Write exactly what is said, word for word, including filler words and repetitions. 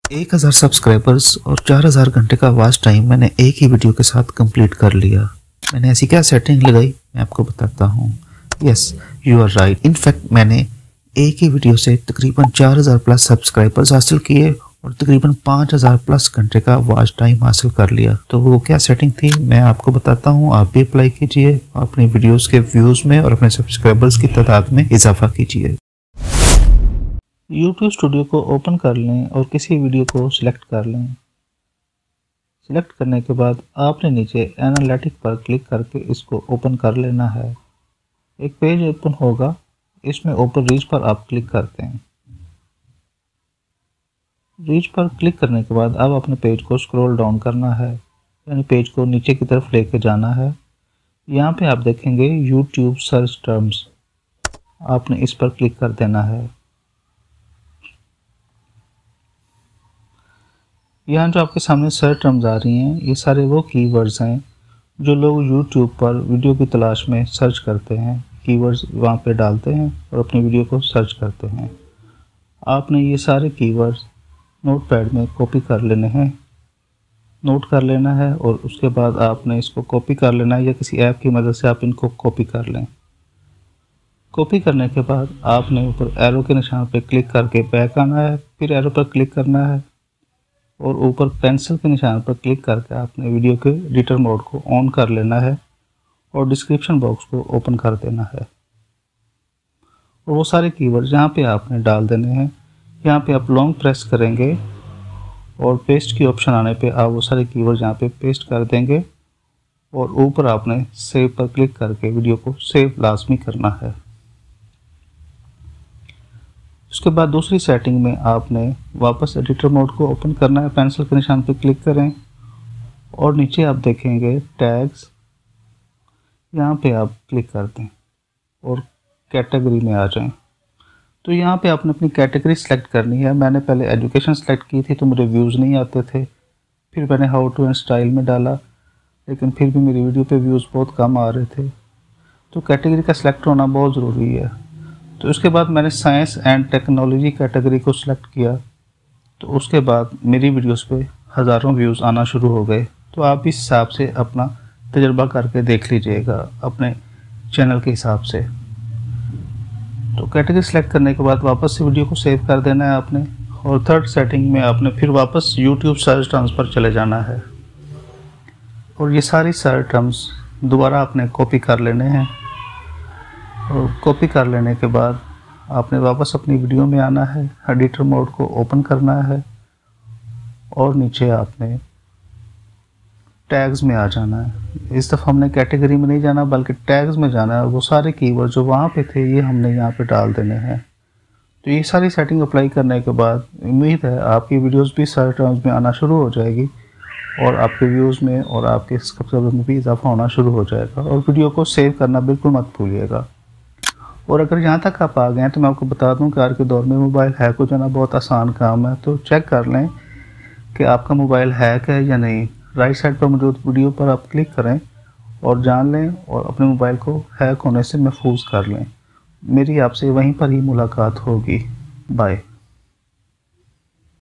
एक हज़ार सब्सक्राइबर्स और चार हज़ार घंटे का वॉच टाइम मैंने एक ही वीडियो के साथ कंप्लीट कर लिया। मैंने ऐसी क्या सेटिंग लगाई मैं आपको बताता हूँ। Yes, you are right. In fact मैंने एक ही वीडियो से तकरीबन चार हज़ार प्लस सब्सक्राइबर्स हासिल किए और तकरीबन पाँच हज़ार प्लस घंटे का वॉच टाइम हासिल कर लिया। तो वो क्या सेटिंग थी मैं आपको बताता हूँ, आप भी अप्लाई कीजिए, अपनी वीडियोज़ के व्यूज़ में और अपने सब्सक्राइबर्स की तादाद में इजाफा कीजिए। यूट्यूब स्टूडियो को ओपन कर लें और किसी वीडियो को सिलेक्ट कर लें। सिलेक्ट करने के बाद आपने नीचे एनालिटिक पर क्लिक करके इसको ओपन कर लेना है। एक पेज ओपन होगा, इसमें ऊपर रीच पर आप क्लिक करते हैं। रीच पर क्लिक करने के बाद अब अपने पेज को स्क्रॉल डाउन करना है, यानी पेज को नीचे की तरफ लेके जाना है। यहाँ पे आप देखेंगे यूट्यूब सर्च टर्म्स, आपने इस पर क्लिक कर देना है। यहाँ जो आपके सामने सर्च टर्म्स आ रही हैं, ये सारे वो कीवर्ड्स हैं जो लोग यूट्यूब पर वीडियो की तलाश में सर्च करते हैं। कीवर्ड्स वहाँ पे डालते हैं और अपनी वीडियो को सर्च करते हैं। आपने ये सारे कीवर्ड्स नोटपैड में कॉपी कर लेने हैं, नोट कर लेना है और उसके बाद आपने इसको कॉपी कर लेना है या किसी ऐप की मदद से आप इनको कॉपी कर लें। कॉपी करने के बाद आपने ऊपर एरो के निशान पर क्लिक करके बैक आना है, फिर एरो पर क्लिक करना है और ऊपर पेंसिल के निशान पर क्लिक करके आपने वीडियो के एडिटर मोड को ऑन कर लेना है और डिस्क्रिप्शन बॉक्स को ओपन कर देना है और वो सारे कीवर्ड यहाँ पे आपने डाल देने हैं। यहाँ पे आप लॉन्ग प्रेस करेंगे और पेस्ट की ऑप्शन आने पे आप वो सारे कीवर्ड यहाँ पे पेस्ट कर देंगे और ऊपर आपने सेव पर क्लिक करके वीडियो को सेव लाजमी करना है। उसके बाद दूसरी सेटिंग में आपने वापस एडिटर मोड को ओपन करना है, पेंसिल के निशान पर क्लिक करें और नीचे आप देखेंगे टैग्स, यहाँ पे आप क्लिक कर दें और कैटेगरी में आ जाएं। तो यहाँ पे आपने अपनी कैटेगरी सेलेक्ट करनी है। मैंने पहले एजुकेशन सेलेक्ट की थी तो मेरे व्यूज़ नहीं आते थे, फिर मैंने हाउ टू एंड स्टाइल में डाला, लेकिन फिर भी मेरी वीडियो पे व्यूज़ बहुत कम आ रहे थे। तो कैटेगरी का सिलेक्ट होना बहुत ज़रूरी है। तो उसके बाद मैंने साइंस एंड टेक्नोलॉजी कैटेगरी को सिलेक्ट किया, तो उसके बाद मेरी वीडियोस पे हज़ारों व्यूज़ आना शुरू हो गए। तो आप इस हिसाब से अपना तजर्बा करके देख लीजिएगा अपने चैनल के हिसाब से। तो कैटेगरी सेलेक्ट करने के बाद वापस से वीडियो को सेव कर देना है आपने और थर्ड सेटिंग में आपने फिर वापस यूट्यूब सर्च टर्म्स पर चले जाना है और ये सारी सर्च टर्म्स दोबारा आपने कॉपी कर लेने हैं और कॉपी कर लेने के बाद आपने वापस अपनी वीडियो में आना है, एडिटर मोड को ओपन करना है और नीचे आपने टैग्स में आ जाना है। इस दफ़ा हमने कैटेगरी में नहीं जाना बल्कि टैग्स में जाना है। वो सारे कीवर्ड जो वहाँ पे थे ये हमने यहाँ पे डाल देने हैं। तो ये सारी सेटिंग अप्लाई करने के बाद उम्मीद है आपकी वीडियोस भी सर्च टर्म्स में आना शुरू हो जाएगी और आपके व्यूज़ में और आपके सब्सक्राइबर में भी इजाफा होना शुरू हो जाएगा। और वीडियो को सेव करना बिल्कुल मत भूलिएगा। और अगर यहाँ तक आप आ गए हैं तो मैं आपको बता दूं कि आज के दौर में मोबाइल हैक हो जाना बहुत आसान काम है। तो चेक कर लें कि आपका मोबाइल हैक है या नहीं। राइट साइड पर मौजूद वीडियो पर आप क्लिक करें और जान लें और अपने मोबाइल को हैक होने से महफूज कर लें। मेरी आपसे वहीं पर ही मुलाकात होगी। बाय।